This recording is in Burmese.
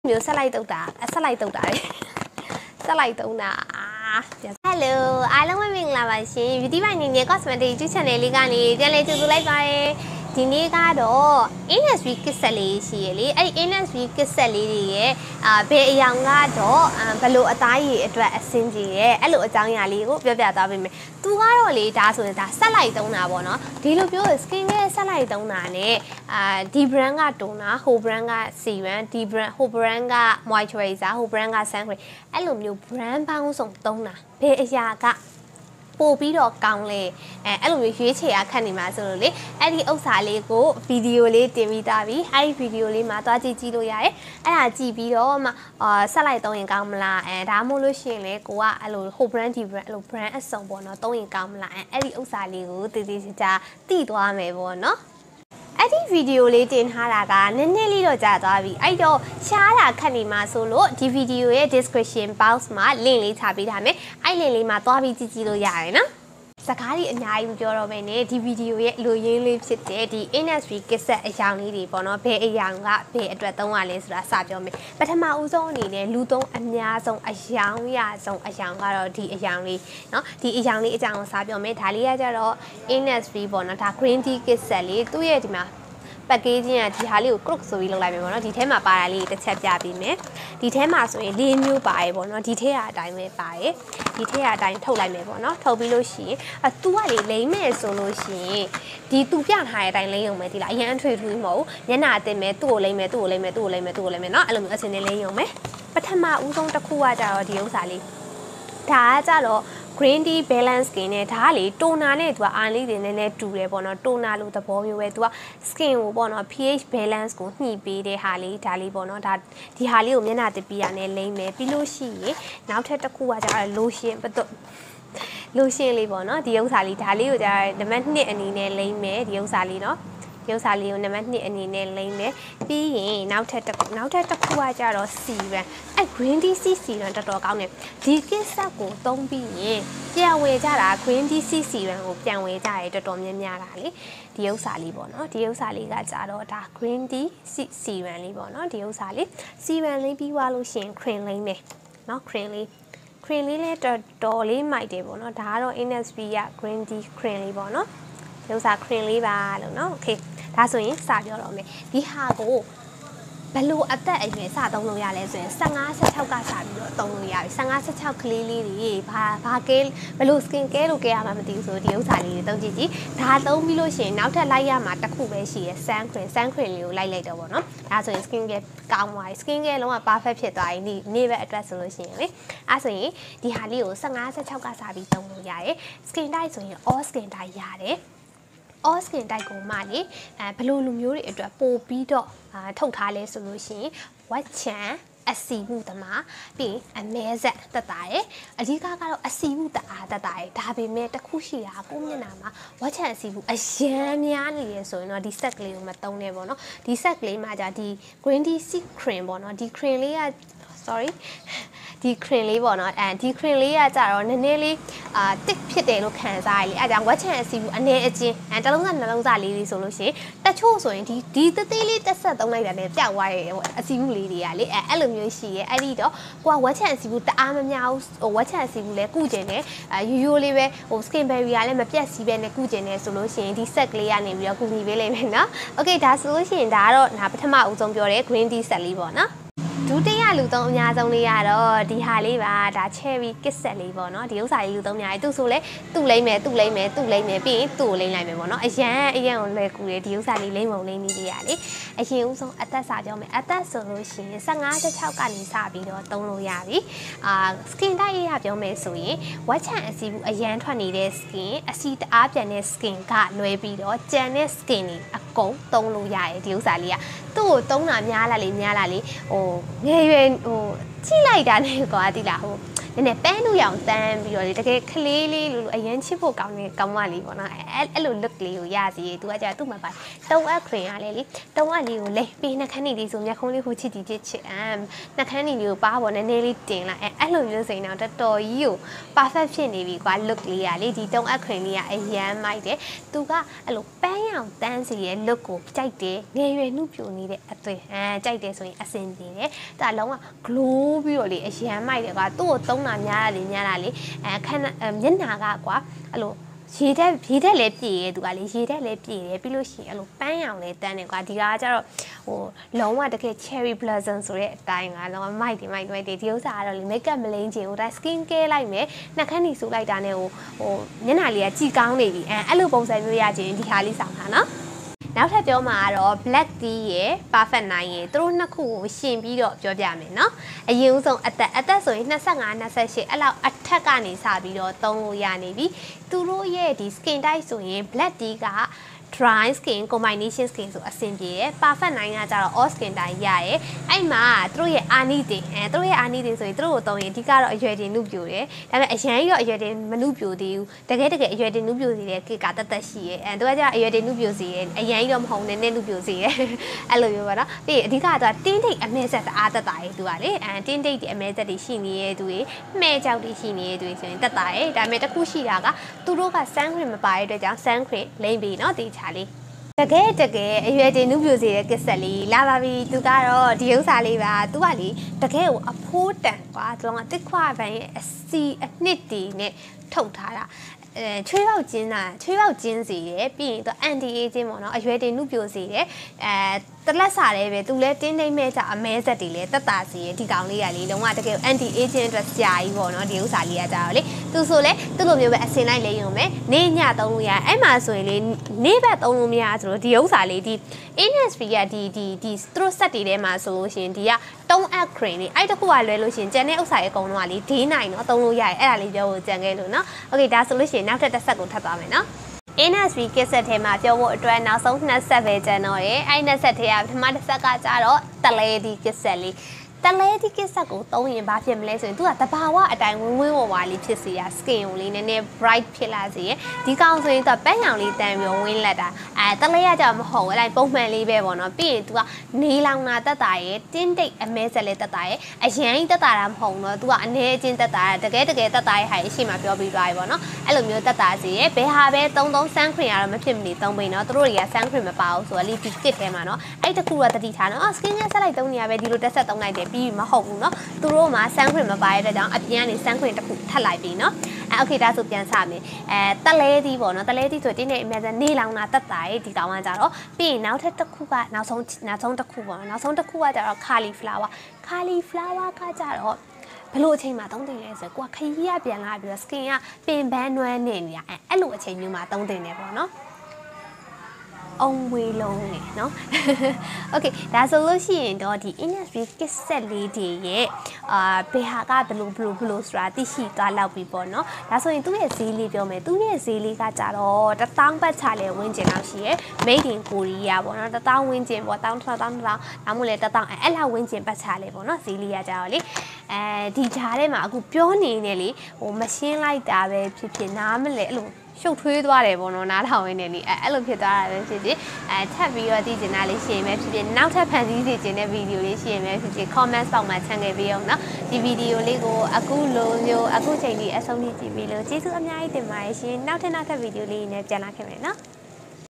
မျိုးဆက်လိုက်တော့တာဆက်လိုက်တော့တာလေဆက်လိုက်တော့တာHello အားလုံးပဲမင်္ဂလာပါရှင် Beauty by Nene Cosmetic YouTube Channel လေးကနေပြန်လည်ကြိုဆိုလိုက်ပါတယ်ဒီနေ့ကတော့ NSV ကစ်ဆက်လေးရှိရလေအဲ့ NSV ကစ်ဆက်လေးတွေရဲ့ဘယ်အယောင်ကတော့ဘယ်လိုအသားရည်အတွက်အဆင်ပြေရဲ့အဲ့လိုအကြောင်းအရာလေးကိုပြောပြသွားပေးမယ်သူကတော့လေဒါဆိုရင်ဒါဆက်လိုက်သုံးတာပေါ့နော်ဒီလိုပြော skin care ဆက်လိုက်သုံးတာနဲ့ဒီ brand ကတုံးတာဟို brand က serum ဒီ brand ဟို brand က moisturizer ဟို brand က sun cream အဲ့လိုမျိုး brand ပေါင်းစုံသုံးတာဘယ်အရာကပို့ပြီးတော့ကောင်းလဲအဲ့လိုမျိုးရွေးချယ်ရခက်နေမှာဆိုလို့လေအဲ့ဒီဥစ္စာလေးကိုဗီဒီယိုလေးတင်ပြီးသားပြီအဲ့ဒီဗီဒီယိုလေးမှာသွားကြည့်လို့ရတယ်အဲ့ဒါကြည့်ပြီးတော့မှဆက်လိုက်သုံးရင်ကောင်းမလားဒါမှမဟုတ်လို့ရှိရင်လေကိုကအဲ့လိုဟို brand ဒီ brand အဲ့လို brand အစုံပေါ့နော်သုံးရင်ကောင်းမလားအဲ့ဒီဥစ္စာလေးကိုတည်တည်ချာချာသိသွားမယ်ပေါ့နော်အဲ့ဒီဗီဒီယိုလေးတင်ထားတာကနည်းနည်းလေးတော့ကြာသွားပြီအဲ့တော့ရှားတာခက်နေမှာဆိုလို့ဒီဗီဒီယိုရဲ့ description box မှာ link လေးချပေးထားမယ်အဲ့ link လေးမှာသွားပြီးကြည့်လို့ရတယ်နော်စကားကြီးအများကြီးမပြောတော့ဘဲနဲ့ဒီဗီဒီယိုရဲ့လူရင်းလေးဖြစ်တဲ့ဒီ NSV ကစ်ဆက်အယောင်လေးတွေပေါ့နော်ဘယ်အယောင်ကဘယ်အတွက်သုံးရလဲဆိုတာစပြောမယ်ပထမဦးဆုံးအနေနဲ့လူသုံးအများဆုံးအယောင်ရဆုံးအယောင်ကတော့ဒီအယောင်လေးเนาะဒီအယောင်လေးအကြောင်းကိုစပြောမယ်ဒါလေးကကြတော့ NSV ပေါ့နော်ဒါ green tea ကစ်ဆက်လေးသူ့ရဲ့ဒီမှာpackaging ကဒီဟာလေးကို crook ဆိုပြီးလုပ်လိုက်မယ်ပေါ့နော်ဒီထဲမှာပါတာလေးတစ်ချက်ပြပေးမယ်ဒီထဲမှာဆိုရင်၄မျိုးပါရေပေါ့နော်ဒီထဲကအတိုင်းပဲပါရေဒီထဲကအတိုင်းထုတ်လိုက်မယ်ပေါ့နော်ထုတ်ပြီးလို့ရှိရင်သူကလေလိမ့်မယ်ဆိုလို့ရှိရင်ဒီသူပြထားတဲ့အတိုင်းလိမ့်ရုံပဲဒီလားအရင်အထွေထွေမဟုတ်မျက်နှာအတင်မယ်သူ့ကိုလိမ့်မယ်သူ့ကိုလိမ့်မယ်သူ့ကိုလိမ့်မယ်သူ့ကိုလိမ့်မယ်เนาะအဲ့လိုမျိုးအစင်းလေးလိမ့်ရုံပဲပထမဦးဆုံးတစ်ခုကကြတော့ဒီဥစ္စာလေးဒါကကြတော့green tea balance skin နဲ့ဒါကလေ toner နဲ့သူကအာလေးတွေနည်းနည်းတူတယ်ပေါ့နော် toner လို့သဘောမျိုးပဲသူက skin ကိုပေါ့နော် pH balance ကိုညှိပေးတဲ့ဟာလေးဒါလေးပေါ့နော်ဒါဒီဟာလေးကိုမျက်နှာတပီးရနဲ့လိမ့်မယ်ပြီးလို့ရှိရင်နောက်ထပ်တစ်ခုကကျတော့ lotion lotion လေးပေါ့နော်ဒီဥစ္စာလေးဒါလေးကိုကျတော့နံပါတ်2အနေနဲ့လိမ့်မယ်ဒီဥစ္စာလေးနော်ဒီဥစ္စာလေးကိုနံပါတ်2အနေနဲ့လိမ့်မယ်ပြီးရင်နောက်ထပ်တစ်ခုကကြတော့ serum အဲ့ green tea serum တော်တော်ကောင်းတယ်ဒီကစ်ဆက်ကိုသုံးပြီးရင်ပြန်ဝယ်ကြတာ green tea serum ကိုပြန်ဝယ်ကြရဲတော်တော်များများတာလေဒီဥစ္စာလေးပေါ့နော်ဒီဥစ္စာလေးကကြတော့ဒါ green tea serum လေးပေါ့နော်ဒီဥစ္စာလေး serum လေးပြီးသွားလို့ရှိရင် cream လိမ့်မယ်နော် cream လေးလည်းတော်လေးမိုက်တယ်ပေါ့နော်ဒါကတော့ NSV က green tea cream လေးပေါ့နော်ဒီဥစ္စာ cream လေးပါလို့နော် okayဒါဆိုရင်စပြောတော့မယ်ဒီဟာကိုဘယ်လိုအသက်အရွယ်စသုံးလို့ရလဲဆိုရင်15 16ကစပြီးတော့သုံးလို့ရပြီ15 16ကလေးလေးတွေဘာကဲဘယ်လို skin care လို့ကဲရမှာမသိဘူးဆိုဒီဥစ္စာလေးတွေသုံးကြည့်ကြည့်ဒါသုံးပြီးလို့ရှိရင်နောက်ထပ်လိုက်ရမှာတစ်ခုပဲရှိရယ် sun cream လေးကိုလိုက်တော့ပေါ့နော်ဒါဆိုရင် skin care ကောင်းသွားပြီ skin care လုံးဝ perfect ဖြစ်သွားပြီနေ့ပဲအတွက်ဆိုလို့ရှိရင်လေအဲဆိုရင်ဒီဟာလေးကို15 16ကစပြီးသုံးလို့ရတယ် skin type ဆိုရင် all skin type ရတယ်all skin type ကိုမှလေဘယ်လိုလူမျိုးတွေအတွက်ပို့ပြီးတော့ထုတ်ထားလဲဆိုလို့ရှိရင်ဝက်ချန်အစီမှုသမားပြီးအမဲဆက်တက်တာရယ်အဓိကကတော့အစီမှုတအားတက်တာရယ်ဒါပေမဲ့တစ်ခုရှိတာကိုမျက်နှာမှာဝက်ချန်အစီမှုအရန်များနေရဆိုရင်တော့ဒီဆက်ကလေးကိုမသုံးနဲ့ပေါ့နော်ဒီဆက်ကလေးမှာじゃဒီ green tea cream ပေါ့နော်ဒီ cream လေးက sorry ဒီ cream လေးပေါ့နော်ဒီ cream လေးကကြတော့နည်းနည်းလေးတစ်ဖြစ်တယ်လို့ခံစားရလေအဲကြောင့်ဝက်ချန်အစီဘူးအနေအချင်းတစ်လုံးစားနှလုံးစားလေးလေးဆိုလို့ရှိရင်တချို့ဆိုရင်ဒီသေးသေးလေးတက်ဆက်သုံးလိုက်တာနဲ့ပျောက်သွားရဲ့အစီဘူးလေးတွေကလေအဲ့လိုမျိုးရှိရဲ့အဲ့ဒီတော့ကိုကဝက်ချန်အစီဘူးတအားမများဘူးဝက်ချန်အစီဘူးလဲကုကျင်တယ်ရိုးရိုးလေးပဲskin barrier လည်းမပြတ်စီးပဲနဲ့ကုကျင်တယ်ဆိုလို့ရှိရင်ဒီဆက်ကလေးကနေပြီးတော့ကုညီပေးလိုက်မယ်နော် okay ဒါဆိုလို့ရှိရင်ဒါကတော့ပထမဦးဆုံးပြောတဲ့ green tea ဆက်လေးပေါ့နော်ဒုတိယလူသုံးအများဆုံးလေးကတော့ဒီဟာလေးပါဒါ cherry ကစ်ဆက်လေးပေါ့နော်ဒီဥစ္စာလေးလူသုံးများတယ်သူဆိုလဲသူ့လိမ့်မယ်ပြီးရင်သူ့ကိုလိမ့်လိုက်မယ်ပေါ့နော်အရန်ကိုလွယ်ကူတယ်ဒီဥစ္စာလေးလိမ့်ပုံလိမ့်နေသေးရလေအရင်ဦးဆုံးအသက်စာကြောမယ်အသက်ဆိုလို့ရှိရင်15 16ကနေစပြီးတော့သုံးလို့ရပြီskin type ရပြောမယ်ဆိုရင်ဝက်ချန်အစီဘူးအရန်ထွက်နေတဲ့ skin အစီတအားပြန်တဲ့ skin ကလွယ်ပြီးတော့ကြံတဲ့ skin တွေအကုန်သုံးလို့ရတယ်ဒီဥစ္စာလေးကသူ့ကိုသုံးတာများလာလေငယ်ရွယ်ကြည့်လိုက်တာနဲ့ကွာတိလားနည်းပန်းလို့ရောင်တန်းပြီးတော့လေတကယ်ကလေးလေးလိုအရင်ချစ်ဖို့ကောင်းနေကောင်းမလေးပေါ့နော်အဲ့လို look လေးကိုရစီသူကကြာသူ့မှာပါတုံးအခရင်ကလေတုံးအလေးကိုလေပြီးနှက်ခမ်းနေလေးဆိုမျက်ခုံးလေးဟိုချစ်တီချစ်နှက်ခမ်းနေလေးကိုပါပေါ့နည်းနည်းလေးတင်လိုက်အဲ့လိုမျိုးစိန်တော့တော်တော်ကြီးကို perfect ဖြစ်နေပြီကွာ look လေးကလေဒီတုံးအခရင်လေးကအရန်မိုက်တယ်သူကအဲ့လိုပန်းရောင်တန်းစီရဲ့ look ကိုကြိုက်တယ်ငယ်ရွယ်နှုတ်ပြိုနေတဲ့အသွင်ကြိုက်တယ်ဆိုရင်အဆင်ပြေတယ်ဒါလုံးဝ glow ပြီးတော့လေအရန်မိုက်တယ်ကွာသူ့ကိုသုံးတာများတာလေခဏမျက်နှာကကွာအဲ့လိုရေတက်လည်းပြည့်ရဲသူကလေရေတက်လည်းပြည့်တယ်ပြီးလို့ရှိရင်အဲ့လိုပန်းရောင်လည်းတန်းတယ်ကွာဒီကကျတော့ဟိုလုံးဝတကယ် cherry blossom ဆိုတဲ့အတိုင်းကလုံးဝမိုက်တယ်ဒီဥစ္စာကတော့လေ makeup မလိမ့်ချင်ဟိုတိုင်း skin care လိုက်မယ်နှာခမ်းနေဆိုလိုက်တာနဲ့ဟိုမျက်နှာလေးကကြည်ကောင်းနေပြီအဲ့လိုပုံစံမျိုးရခြင်းဒီဟာလေးဆောင်တာနော်နောက်ထပ်ပြောမှာကတော့ black tea ရယ် perfect 9ရယ်သူတို့နှစ်ခုကိုရှင်ပြီးတော့ပြောပြမယ်เนาะအရင်ဦးဆုံးအသက်ဆိုရင်25 28အဲ့လောက်အထက်ကနေစပြီးတော့သုံးလို့ရနေပြီသူတို့ရဲ့ဒီ skin type ဆိုရင် black tea က dry skin combination skin ဆိုအဆင်ပြေတယ် perfect 9ကကျတော့ all skin type ရတယ်အဲ့မှာသူတို့ရဲ့အာနိသင်သူတို့ရဲ့အာနိသင်ဆိုရင်သူတို့ကိုသုံးရင်အဓိကတော့အရွယ်တင်နုပြိုတယ်ဒါပေမဲ့အရန်ရောအရွယ်တင်မနုပြိုသေးဘူးတကယ်အရွယ်တင်နုပြိုစီတဲ့ကိကတက်ရှိရဲသူကကျအရွယ်တင်နုပြိုစီရဲအရန်ရောမဟုတ်နဲ့နုပြိုစီရဲအဲ့လိုမျိုးပေါ့နော်ပြီးအဓိကကတင်းတိတ်အမဲဆက်အားတက်တာရဲသူကလေတင်းတိတ်ဒီအမဲဆက်တွေရှိနေရဲသူတွေမှဲကြောက်တွေရှိနေရဲသူတွေဆိုရင်တက်တာရဲဒါပေမဲ့တစ်ခုရှိတာကသူတို့က sun cream မပါတဲ့အတွက်ကြောင့် sun cream လိမ့်ပြီးနော်ဒီချာလေးတကယ်အရွယ်တင်နုပြိုစီတဲ့ကစ်ဆက်လေးလာပါပြီသူကတော့ဒီဥစ္စာလေးပါသူကလေတကယ်ကိုအဖိုးတန်ကွာသူကတစ်ခွာပန်ရဲ့အစီအနှစ်တီနဲ့ထုတ်ထားတာချွေးပေါက်ကျင်းစီရယ်ပြီးရင်သူ anti aging ပေါ့နော်အရွယ်တင်နုပြိုစီရယ်တလက်စာလေးပဲသူလဲတင်းနေမဲ့ကြအမဲဆက်တွေလဲတက်တာစီရယ်ဒီကောင်လေးကလေလုံးဝတကယ် anti aging အတွက်ကြာကြီးပေါ့နော်ဒီဥစ္စာလေးကကြာတော့လေသူဆိုလဲသူ့လိုမျိုးပဲအစင်လိုက်လဲရုံပဲနေညသုံးလို့ရအဲ့မှာဆိုရင်လေနေဘက်သုံးလို့မရဆိုတော့ဒီဥစ္စာလေးဒီ Innisfree ကဒီသူတို့ဆက်တွေထဲမှာဆိုလို့ရှင်ဒီကတုံးအက်ခရင်လေးအဲ့တခုကလွဲလို့ရှင်ကျန်တဲ့ဥစ္စာရဲ့အကုန်လုံးကလေဒေးနိုင်နော်သုံးလို့ရတယ်အဲ့ဒါလေးပြောဖို့ကြံခဲ့လို့နော်โอเคဒါဆိုလို့ရှင်နောက်ထပ်တစ်ဆက်ကိုထပ်သွားမယ်နော်Innisfree ကစ်ဆက်ထဲမှာပြောဖို့အတွက်နောက်ဆုံး2ဆက်ပဲကျန်တော့တယ်အဲ့2ဆက်ထဲကပထမတစ်ဆက်ကကြတော့တလဲဒီကစ်ဆက်လေးတလဲဒီကစ်ဆက်ကိုသုံးရင်ဘာဖြစ်မလဲဆိုရင်သူကတဘာဝအတိုင်းဝင်းဝါလေးဖြစ်စေရ skin ကိုလေးနည်းနည်း bright ဖြစ်လာစေရဒီကောင်ဆိုရင်သူကပန်းရောင်လေးတန်ပြီးဝင်းလက်တာတလဲရကြမဟုတ်အဲ့ပုံမှန်လေးပဲပေါ့နော်ပြီးရင်သူကနေလောင်တာတက်တာရဲ့တင်းတိတ်အမဲဆက်လေးတက်တာရဲ့အရန်တက်တာမဟုတ်တော့သူကအနေအချင်းတက်တာတကယ်တက်တာရဲ့ဟာအရှိမပြောပြီးသွားပြီပေါ့နော်အဲ့လိုမျိုးတက်တာစေရဘယ်ဟာပဲသုံး sun cream ကတော့မဖြစ်မနေသုံးပိန်နော်သူတို့တွေက sun cream မပါဘူးဆိုတော့လေဒီ kit ထဲမှာနော်အဲ့တခုကတတိထားနော် skin နဲ့ဆက်လိုက်သုံးနေရပဲဒီလိုတက်ဆက်သုံးလိုက်တယ်ပြီးမဟုတ်ဘူးเนาะသူတို့မှာ sun cream မပါတဲ့အတွက်ကြောင့်အပြင်ကနေ sun cream တစ်ခုထပ်လိုက်ပြီเนาะโอเคဒါဆိုပြန်စမယ်တက်လဲသီးပေါ့เนาะတက်လဲသီးဆိုတင်းနေအများစနေလောင်တာတက်တာရဲ့ဒီကောင်ကကြတော့ပြီးရင်နောက်ထပ်တစ်ခုကနောက်ဆုံးတစ်ခုပေါ့နောက်ဆုံးတစ်ခုကကြတော့ cauliflower ကကြတော့ဘလို့အချိန်မှာသုံးတင်လဲဆိုကိုကခရီးရပြန်လာပြီးတော့ skin ကပင်ပန်းနွမ်းနေနေတာအဲ့လိုအချိန်မျိုးမှာသုံးတင်နေပေါ့เนาะအောင်ဝေးလုံးနေเนาะโอเคဒါဆိုလို့ရှိရင်တော့ဒီ Innisfree ကစ်ဆက်လေးတွေရဲ့ဘယ်ဟာကဘလို့ဆိုတာသိရှိသွားလောက်ပြီပေါ့เนาะဒါဆိုရင်သူ့ရဲ့ဈေးလေးပြောမယ်သူ့ရဲ့ဈေးလေးကကြတော့1000ပတ်ချလဲဝင်းကျင်လောက်ရှိရယ် made in Korea ပေါ့เนาะ1000ဝင်းကျင်ပေါ့1000ဒါမှမဟုတ်လဲ1000အဲ့လောက်ဝင်းကျင်ပတ်ချလဲပေါ့เนาะဈေးလေးကကြတော့လေဒီဂျားထဲမှာအခုပြောနေနေလေဟိုမရှင်းလိုက်တာပဲဖြစ်နားမလဲအဲ့လိုရှုပ်ထွေးသွားတယ်ပေါ့နော်နားထောင်ရင်းနဲ့လေအဲ့လိုဖြစ်သွားတာပဲဖြစ်ဖြစ်ထပ်ပြီးတော့သိချင်တာလေးရှိရင်ပဲဖြစ်ဖြစ်နောက်ထပ်ဖန်တီးစီချင်တဲ့ဗီဒီယိုလေးရှိရင်ပဲဖြစ်ဖြစ် comment box မှာချန်ခဲ့ပေးအောင်နော်ဒီဗီဒီယိုလေးကိုအခုလိုမျိုးအခုချိန်ကြီးအဆုံးထိကြည့်ပြီးလို့ကျေးဇူးအများကြီးတင်ပါတယ်ရှင်နောက်ထပ်ဗီဒီယိုလေးနဲ့ပြန်လာခဲ့မယ်နော်